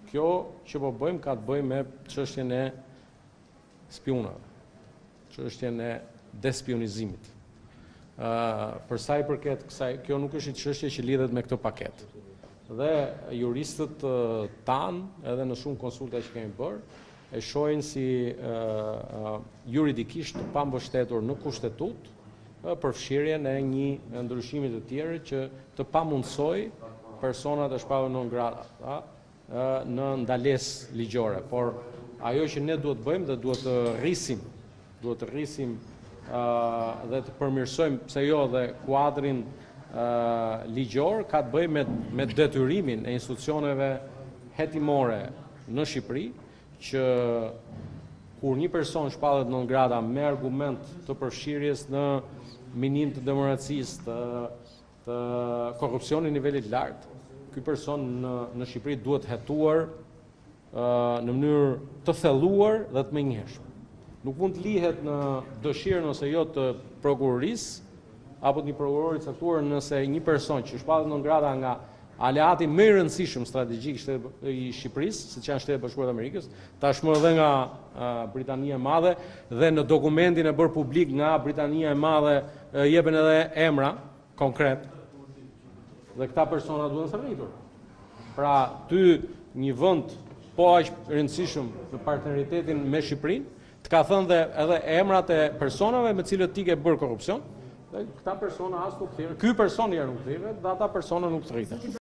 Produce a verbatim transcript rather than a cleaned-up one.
Kjo që po bëjmë ka të bëjë me çështjen e spionave, çështjen e despionizimit. Uh, për sa i përket kësaj, kjo nuk është një çështje që lidhet me këtë paketë. Dhe juristët uh, tanë, edhe në shumë konsulta që kemi bërë, e shohin si uh, uh, juridikisht pa mbështetur në kushtetut uh, për fshirjen e një ndryshimi të tjerë që të pamundsoj personat e shpallur non grata uh, në ndalesë ligjore. Por ajo që ne duhet bëjmë dhe duhet të rrisim, duhet të rrisim uh, dhe të përmirësojmë pse jo dhe kuadrin uh, ligjor ka të bëjë me, me detyrimin e institucioneve hetimore në Shqipëri që kur një person shpallet non grata me argument të përfshirjes në minim të demokracisë, të, të korrupsionit nivelit lartë, ky person në, në Shqipëri duhet hetuar uh, në mënyrë të thelluar dhe të menjëhershme. Nuk mund të lihet në dëshirën ose jo të prokurorisë apo të një prokurori të caktuar nëse një person që shpallet non grata nga aleati më i rëndësishëm strategjik i Shqipërisë, siç janë Shtetet Bashkuara të Amerikës, tashmë edhe nga uh, Britania e Madhe dhe në dokumentin e bërë publik nga Britania e Madhe uh, jepen edhe emra konkret. Dhe këta persona duhen të rritur. Pra, ty një vend po aq rëndësishëm në partneritetin me Shqipërinë, të ka thënë dhe edhe emrat e personave me cilët ti ke bërë korrupsion, dhe këta persona as nuk thirrën. Ky person herë nuk thirrën, dhe ata persona nuk thirrën.